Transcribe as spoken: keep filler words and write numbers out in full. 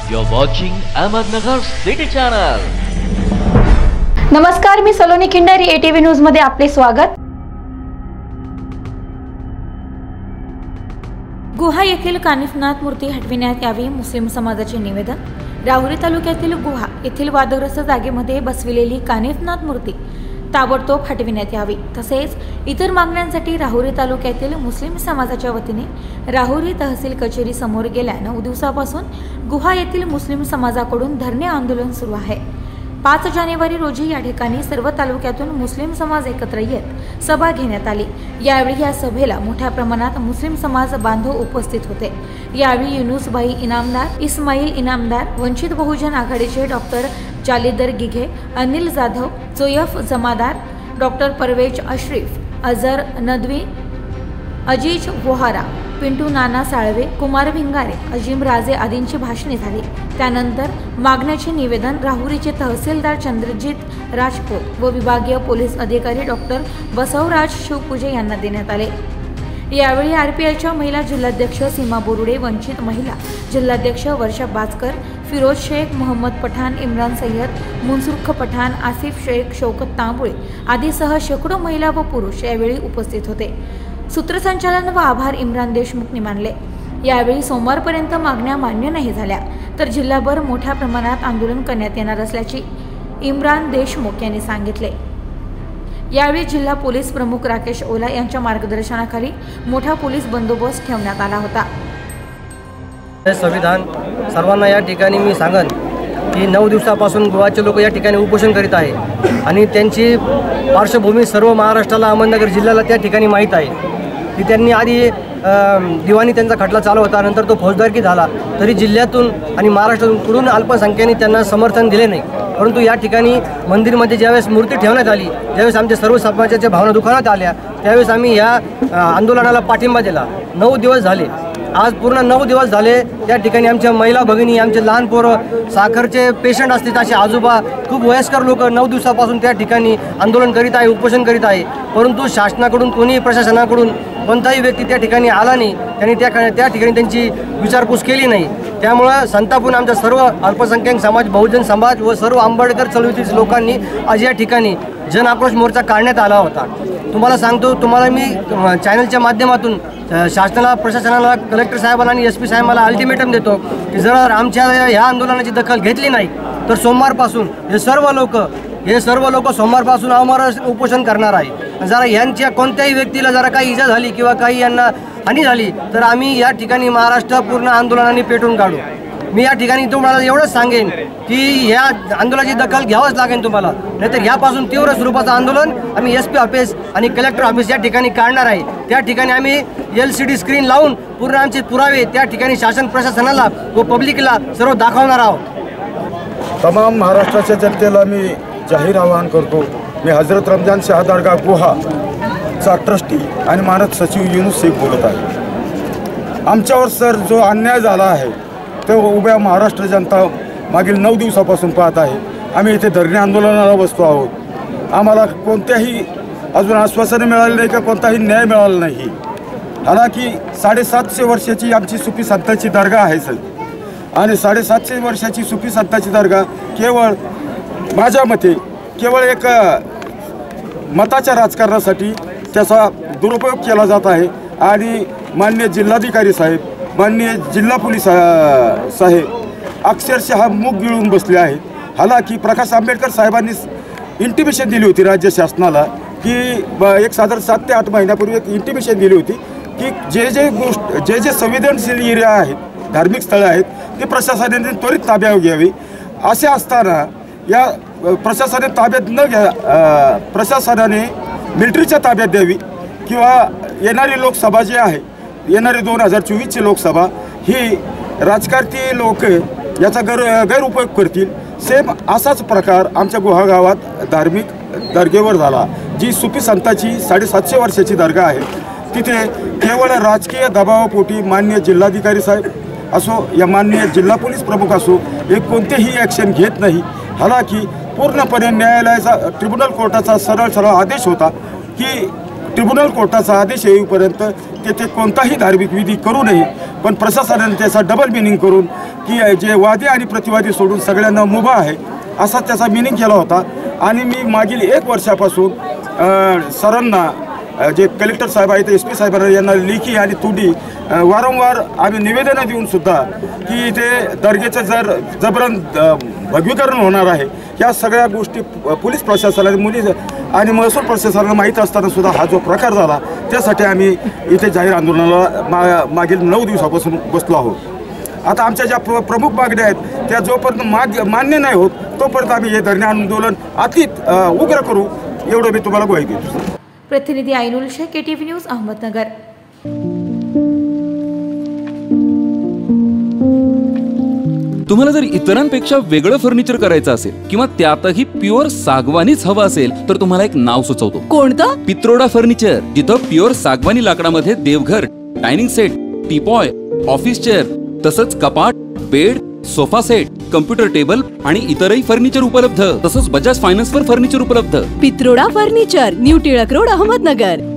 You're watching Ahmednagar City Channel. नमस्कार, मी Saloni Khindari, ATV news मध्ये आपले स्वागत. गुहा येथील कानिफनाथ मूर्ती हटविण्यात यावी, मुस्लिम समाजाचे निवेदन. राहुरी तालुक्यातील गुहा येथील वादग्रस्त जागेमध्ये बसविलेली कानिफनाथ मूर्ती ताबडतोब हटविण्यात यावी. तसेच इतर मागण्यांसाठी राहुरी तालुक्यातील मुस्लिम समाजाच्या वतीने राहुरी तहसील कचेरी समोर गेल्या नऊ दिवसापासून गुहा येथील मुस्लिम समाजाकडून धरणे आंदोलन सुरू आहे. पाच जानेवारी रोजी या ठिकाणी सर्व तालुक्यातून मुस्लिम समाज एकत्र येत सभा घेण्यात आली. यावेळी या सभेला मोठ्या प्रमाणात मुस्लिम समाज बांधव उपस्थित होते. यावेळी युनुसबाई इनामदार, इस्माईल इनामदार, वंचित बहुजन आघाडीचे डॉक्टर जालिदर गिघे, अनिल जाधव, जोयफ जमादार, डॉक्टर परवेज अशरीफ, अजर नदवी, अजीज वोहारा, पिंटू नाना साळवे, कुमार भिंगारे, अजिम राजे आदींची भाषणे झाली. त्यानंतर मागण्याचे निवेदन राहुरीचे तहसीलदार चंद्रजीत राजपूत व विभागीय पोलीस अधिकारी डॉक्टर बसवराज शिवपूजे यांना देण्यात आले. यावेळी आरपीआयच्या महिला जिल्हाध्यक्ष सीमा बोरुडे, वंचित महिला जिल्हाध्यक्ष वर्षा बाजकर, फिरोज शेख, मोहम्मद पठाण, इम्रान सय्यद, मुनसुख पठाण, आसिफ शेख, शौकत तांबुळे आदीसह शेकडो महिला व पुरुष यावेळी उपस्थित होते. सूत्रसंचालन व आभार इम्रान देशमुखनी मानले. यावेळी सोमवारपर्यंत मागण्या मान्य नाही झाल्या तर जिल्हाभर मोठ्या प्रमाणात आंदोलन करण्यात येणार असल्याचे इम्रान देशमुख यांनी सांगितले. यावेळी जिल्हा पोलीस प्रमुख राकेश ओला यांच्या मार्गदर्शनाखाली मोठा पोलीस बंदोबस्त ठेवण्यात आला होता. संविधान सर्वांना या ठिकाणी मी सांगन की नऊ दिवसापासून गोवाचे लोक या ठिकाणी उपोषण करीत आहे आणि त्यांची पार्श्वभूमी सर्व महाराष्ट्राला, अहमदनगर जिल्ह्याला त्या ठिकाणी माहीत आहे की त्यांनी आधी दिवाणी त्यांचा खटला चालू होता, नंतर तो फौजदारकी झाला, तरी जिल्ह्यातून आणि महाराष्ट्रातून कुठून अल्पसंख्याने त्यांना समर्थन दिले नाही. परंतु या ठिकाणी मंदिरमध्ये ज्यावेळेस मूर्ती ठेवण्यात आली, ज्यावेळेस आमच्या सर्व समाजाच्या भावना दुखावण्यात आल्या, त्यावेळेस आम्ही या आंदोलनाला पाठिंबा दिला. नऊ दिवस झाले, आज पूर्ण नऊ दिवस झाले त्या ठिकाणी आमच्या महिला भगिनी, आमचे लहान पोरं, साखरचे पेशंट असतील असे आजोबा, खूप वयस्कर लोक नऊ दिवसापासून त्या ठिकाणी आंदोलन करीत आहे, उपोषण करीत आहे. परंतु शासनाकडून, कोणी प्रशासनाकडून कोणताही व्यक्ती त्या ठिकाणी आला नाही, त्यांनी त्या त्या ठिकाणी त्यांची विचारपूस केली नाही. त्यामुळं संतापून आमच्या सर्व अल्पसंख्याक समाज, बहुजन समाज व सर्व आंबेडकर चळवळीतील लोकांनी आज या ठिकाणी जन आक्रोश मोर्चा काढण्यात आला होता. तुम्हाला सांगतो, तुम्हाला मी चॅनलच्या माध्यमातून शासनाला, प्रशासनाला, कलेक्टर साहेबांना आणि एस पी साहेबांना अल्टिमेटम देतो की जर आमच्या ह्या आंदोलनाची दखल घेतली नाही तर सोमवारपासून हे सर्व लोक हे सर्व लोक सोमवारपासून अमर उपोषण करणार आहे. जरा यांच्या कोणत्याही व्यक्तीला जरा काही इजा झाली किंवा काही यांना हानी झाली तर आम्ही या ठिकाणी महाराष्ट्र पूर्ण आंदोलनाने पेटून काढू. मी या ठिकाणी तुम्हाला एवढंच सांगेन की या आंदोलनाची दखल घ्यावंच लागेल तुम्हाला, नाहीतर यापासून तीव्र स्वरूपाचं आंदोलन आम्ही एस पी ऑफिस आणि कलेक्टर ऑफिस या ठिकाणी काढणार आहे. त्या ठिकाणी आम्ही एल सी डी स्क्रीन लावून पूर्ण आमचे पुरावे त्या ठिकाणी शासन प्रशासनाला व पब्लिकला सर्व दाखवणार आहोत. तमाम महाराष्ट्राच्या जनतेला मी जाहीर आवाहन करतो. मी हजरत रमजान शाह दरगाह गुहाचा ट्रस्टी आणि मानद सचिव युनुस शेख बोलत आहे. आमच्यावर सर जो अन्याय झाला आहे तो उभ्या महाराष्ट्र जनता मागील नऊ दिवसापासून पाहत आहे. आम्ही इथे धरणे आंदोलनाला बसतो आहोत. आम्हाला कोणत्याही अजून आश्वासने मिळाले नाही, का कोणताही न्याय मिळाला नाही. हालाकी साडेसातशे वर्षाची आमची सुफी संतांची दर्गा आहे सर, आणि साडेसातशे वर्षाची सुफी संतांची दर्गा केवळ माझ्या मते केवळ एक मताच्या राजकारणासाठी त्याचा दुरुपयोग केला जात आहे. आणि माननीय जिल्हाधिकारी साहेब, माननीय जिल्हा पोलीस साहेब अक्षरशः मूग गिळून बसले आहेत. हालाकी प्रकाश आंबेडकर साहेबांनी इंटिमेशन दिली होती राज्य शासनाला की एक साधारण सात ते आठ महिन्यापूर्वी एक इंटिमेशन दिली होती की जे जे गोष्ट जे जे संवेदनशील एरिया आहेत, धार्मिक स्थळं आहेत, ते प्रशासनाने त्वरित ताब्यावर घ्यावी. असे असताना या प्रशासनाने ताब्यात न घ्या प्रशासनाने मिलिटरीच्या ताब्यात द्यावी किंवा येणारी लोकसभा जी आहे, येणारी दोन हजार चोवीसची लोकसभा ही राजकारती लोक याचा गैर गैरउपयोग करतील. सेम असाच प्रकार आमच्या गुहा गावात धार्मिक दर्गेवर झाला. जी सुफी संतांची साडेसातशे वर्षाची दर्गा आहे, तिथे केवळ राजकीय दबावापोटी माननीय जिल्हाधिकारी साहेब असो या माननीय जिल्हा पोलीस प्रमुख असो हे कोणतेही ॲक्शन घेत नाही. हालाकी पूर्णपणे न्यायालयाचा, ट्रिब्युनल कोर्टाचा सरळ सरळ आदेश होता की ट्रिब्युनल कोर्टाचा आदेश येईपर्यंत तेथे कोणताही धार्मिक विधी करू नये, पण प्रशासनाने त्याचा डबल मिनिंग करून की जे वादी आणि प्रतिवादी सोडून सगळ्यांना मुभा आहे असा त्याचा मिनिंग केला होता. आणि मी मागील एक वर्षापासून सरांना, जे कलेक्टर साहेब आहेत, एस पी साहेबांना यांना लेखी आणि तुडी वारंवार आम्ही निवेदनं देऊनसुद्धा की इथे दर्गेचं जर जबरन भगवीकरण होणार आहे, या सगळ्या गोष्टी पोलीस प्रशासनाने मुली आणि महसूल प्रशासनाला माहीत असताना सुद्धा हा जो प्रकार झाला, त्यासाठी आम्ही इथे जाहीर आंदोलनाला मा मागील नऊ दिवसापासून बसलो आहोत. आता आमच्या ज्या प्र प्रमुख मागण्या आहेत त्या जोपर्यंत माग मान्य नाही होत तोपर्यंत आम्ही हे धरणे आंदोलन अतित उग्र करू, एवढं मी तुम्हाला ग्वाही देतो. प्रतिनिधी Ainul Shaikh, K T V news, Ahmednagar. तुम्हाला जर इतरांपेक्षा वेगळं फर्निचर करायचं असेल किंवा त्यातही प्युअर सागवानीच हवं असेल तर तुम्हाला एक नाव सुचवतो. कोणतं? पित्रोडा फर्निचर, जिथं प्युअर सागवानी लाकडामध्ये देवघर, dining set, teapoy, office chair तसंच कपाट, bed, sofa set, computer table आणि इतरही फर्निचर उपलब्ध. तसंच बजाज फायनान्स वर फर्निचर उपलब्ध. Pitroda furniture, new Tilak road, Ahmednagar.